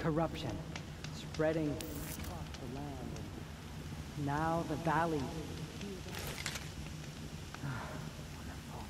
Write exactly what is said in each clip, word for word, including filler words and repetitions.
corruption spreading across the land. And now the valley. Wonderful.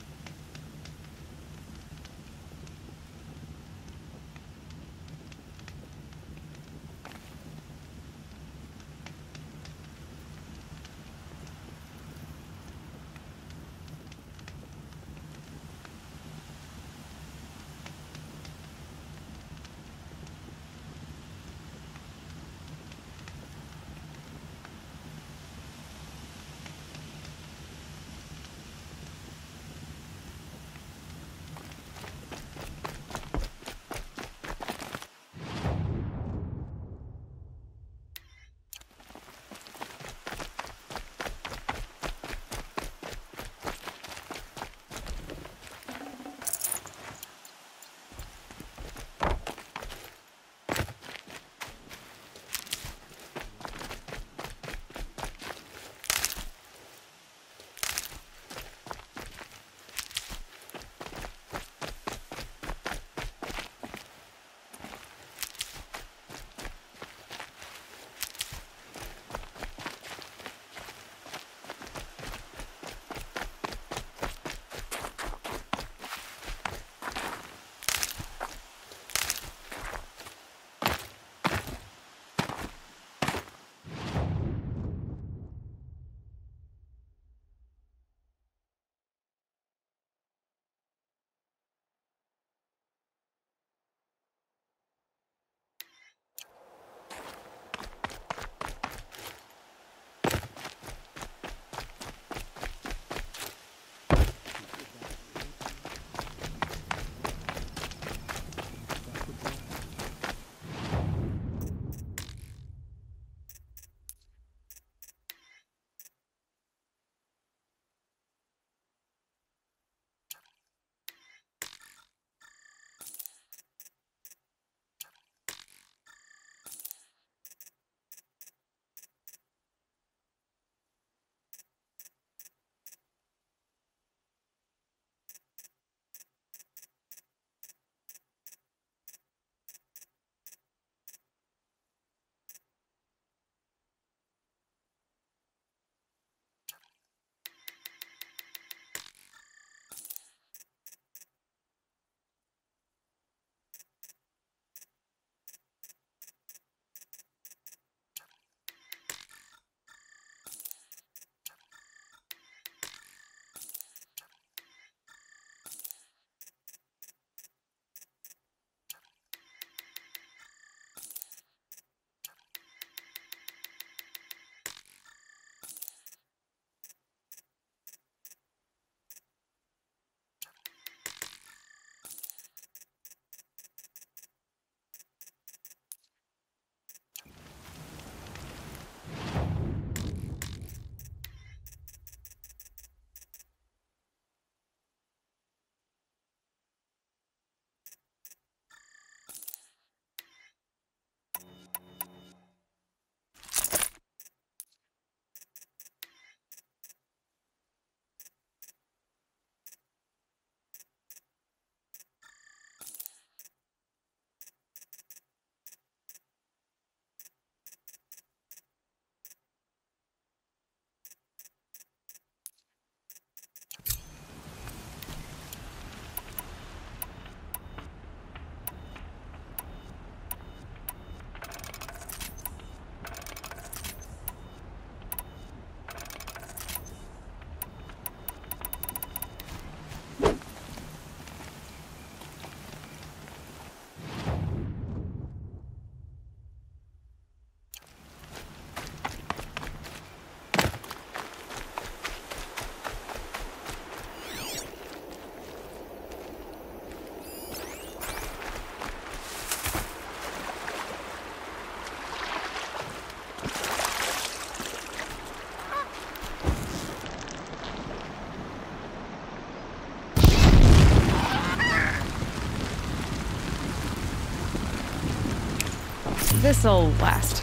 This'll last.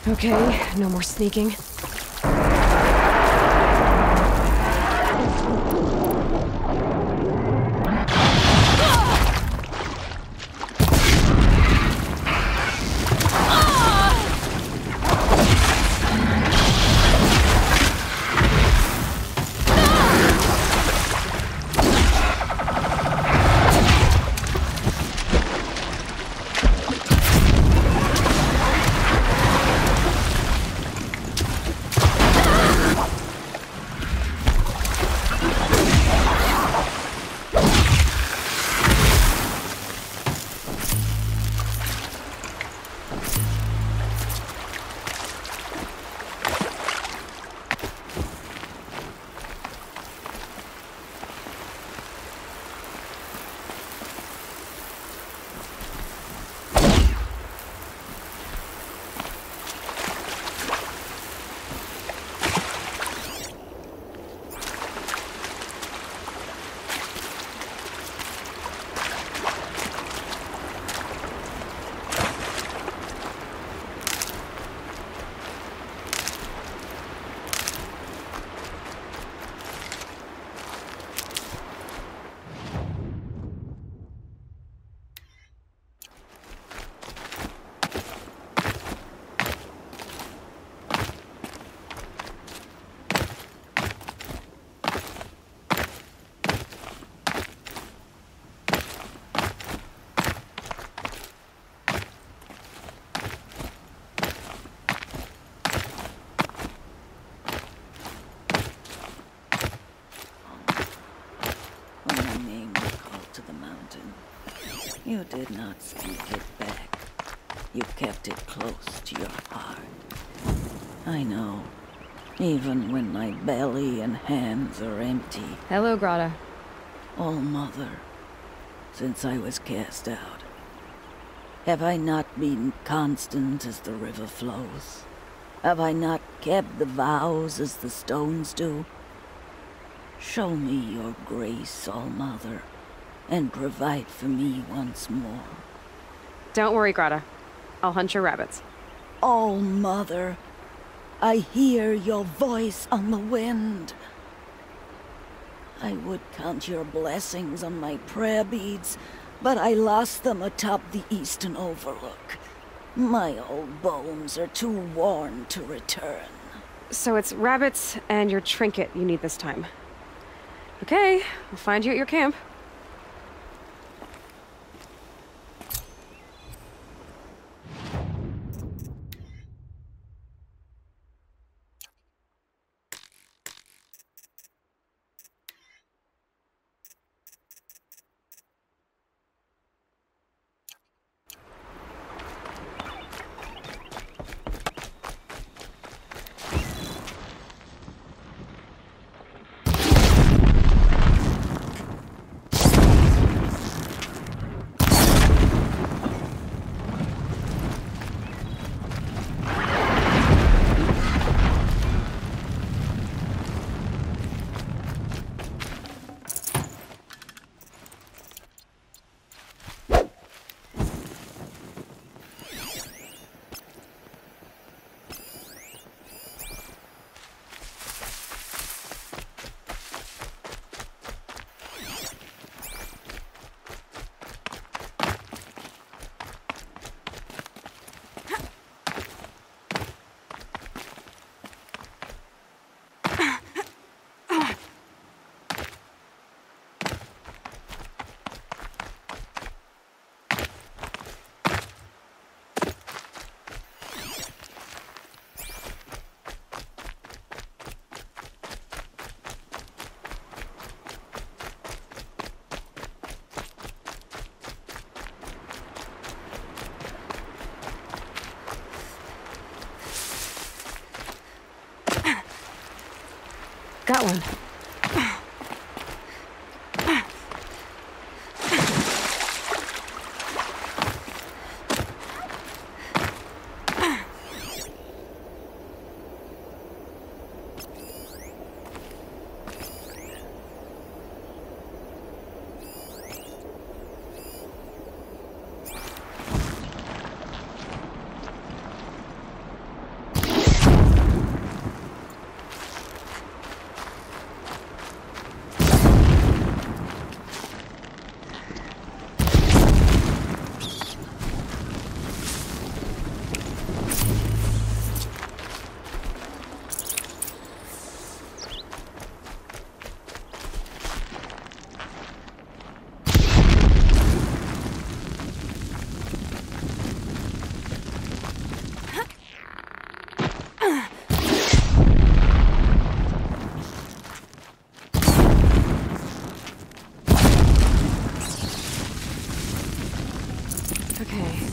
Okay, no more sneaking. You did not speak it back. You kept it close to your heart. I know, even when my belly and hands are empty. Hello, Grata. Oh, Mother, since I was cast out, have I not been constant as the river flows? Have I not kept the vows as the stones do? Show me your grace, All-Mother, and provide for me once more. Don't worry, Grata. I'll hunt your rabbits. All-Mother, I hear your voice on the wind. I would count your blessings on my prayer beads, but I lost them atop the eastern overlook. My old bones are too worn to return. So it's rabbits and your trinket you need this time. Okay, I'll find you at your camp. Got one.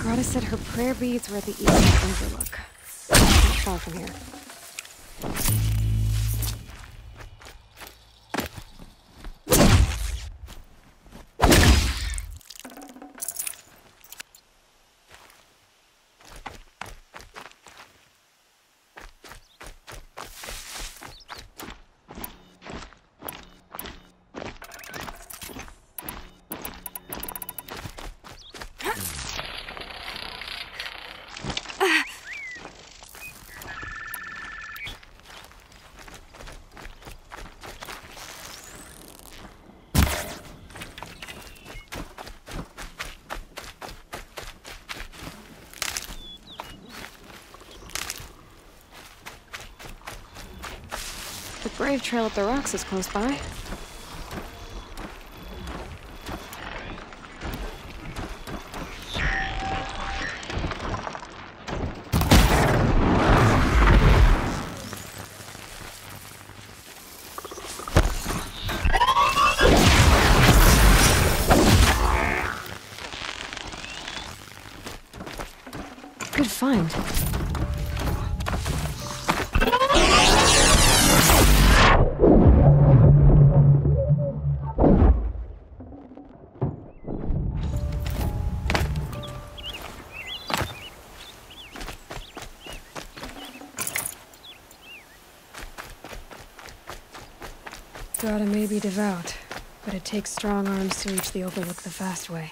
Grata said her prayer beads were at the eastern overlook. Not far from here. The Brave Trail up the rocks is close by. Good find. Grata may be devout, but it takes strong arms to reach the Overlook the fast way.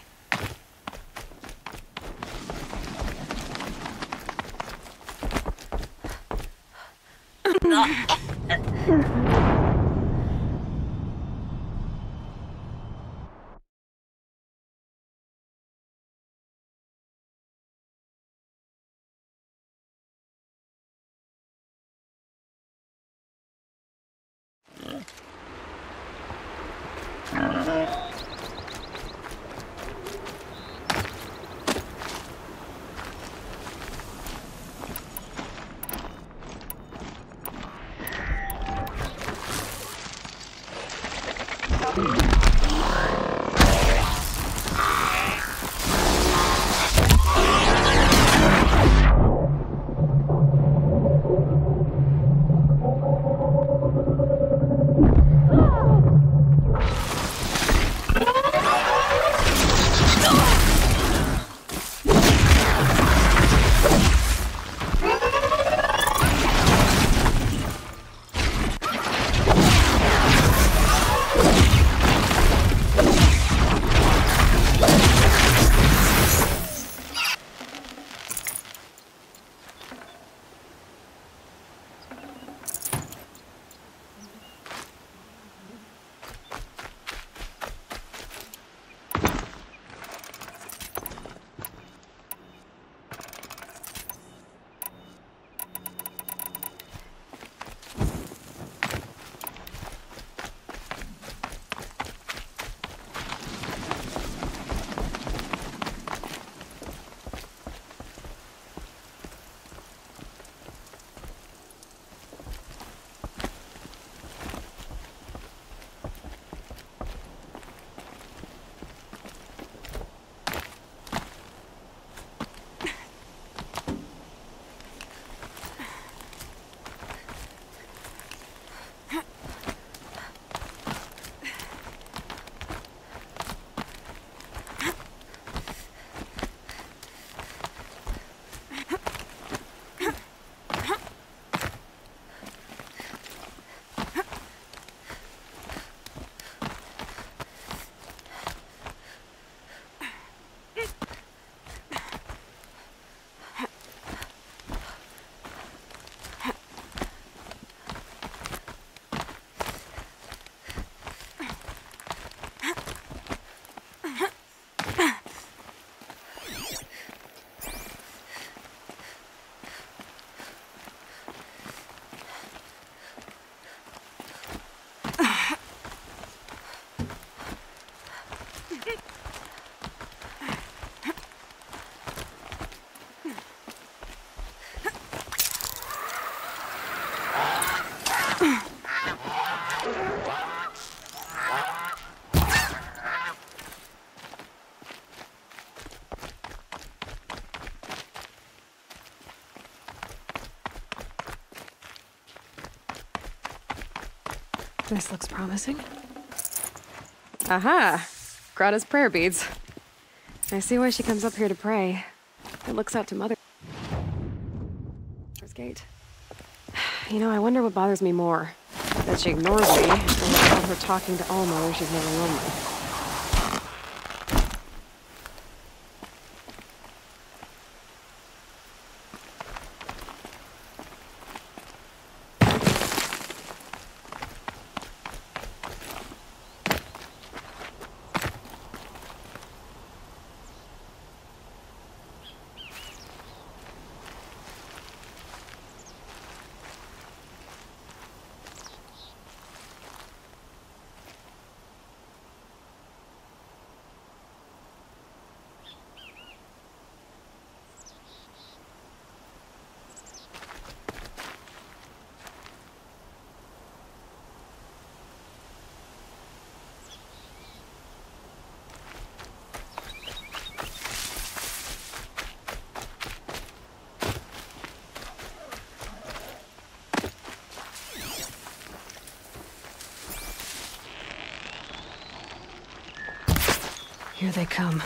This looks promising. Aha! Grata's prayer beads. I see why she comes up here to pray. It looks out to Mother's Gate. You know, I wonder what bothers me more. That she ignores me, or without her talking to Allmother, she's never lonely. Here they come.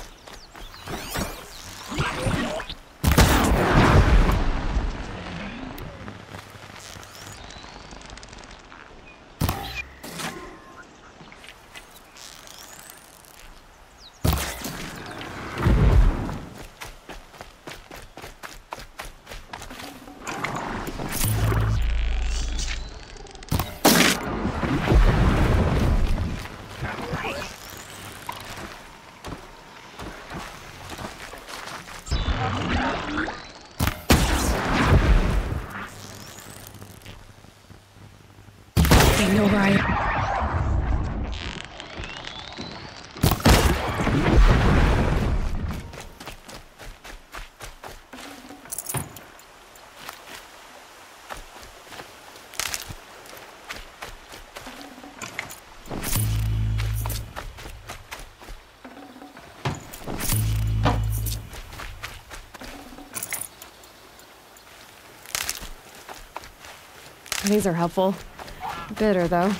They know where I am. These are helpful. Bitter, though.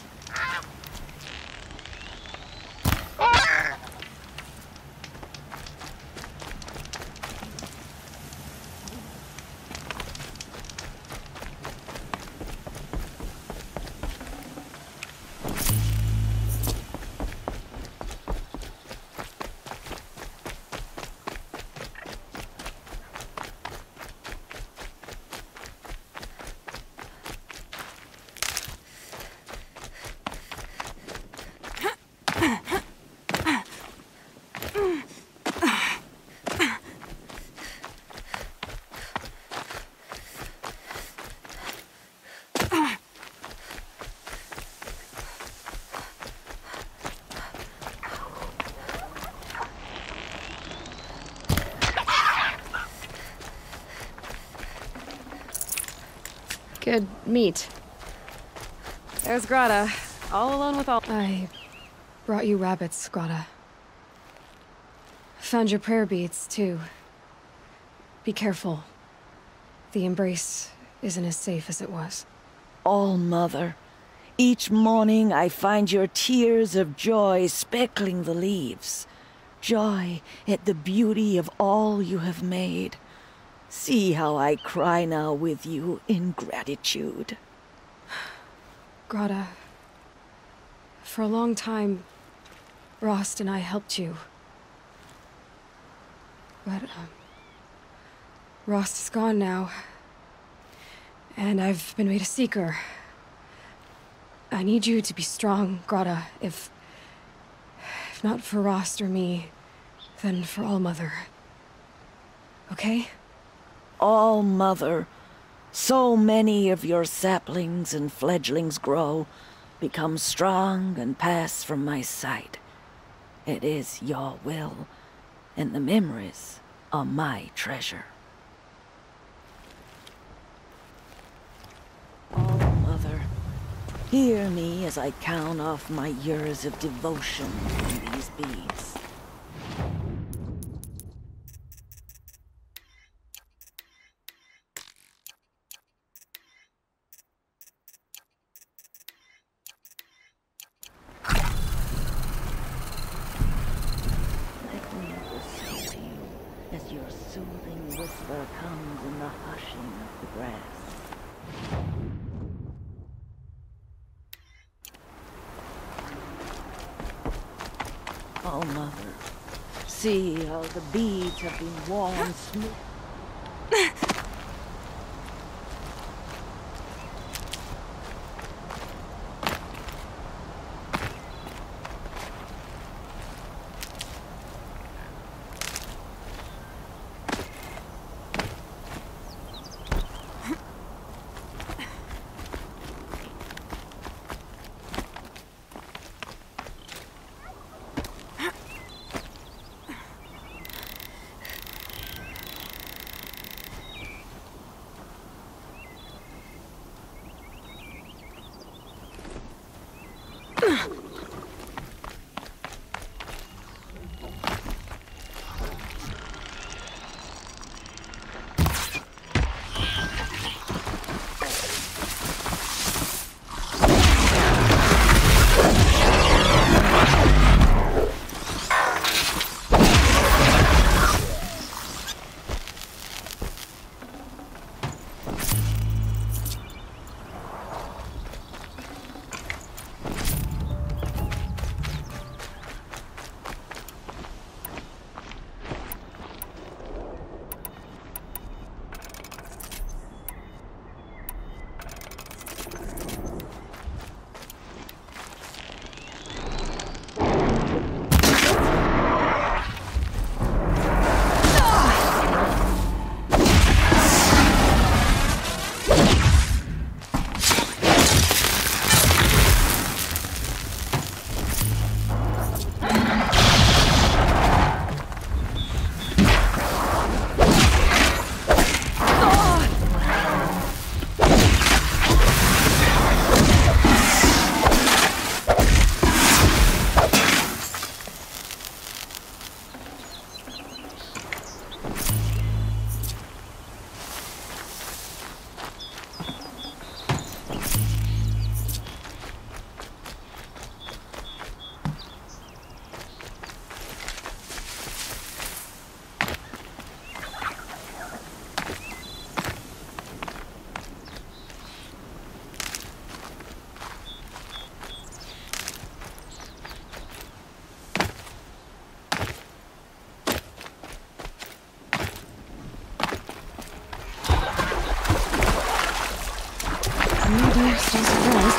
Good meat. There's Grata, all alone with all- I brought you rabbits, Grata. Found your prayer beads, too. Be careful. The embrace isn't as safe as it was. All Mother, each morning I find your tears of joy speckling the leaves. Joy at the beauty of all you have made. See how I cry now with you in gratitude. Grata, for a long time, Rost and I helped you. But, um, Rost is gone now. And I've been made a seeker. I need you to be strong, Grata. If... If not for Rost or me, then for All-Mother. Okay? All Mother, so many of your saplings and fledglings grow, become strong and pass from my sight. It is your will, and the memories are my treasure. All Mother, hear me as I count off my years of devotion from these beads. whisper comes in the hushing of the grass. Oh, Mother, see how the beads have been worn smooth. Still surprised.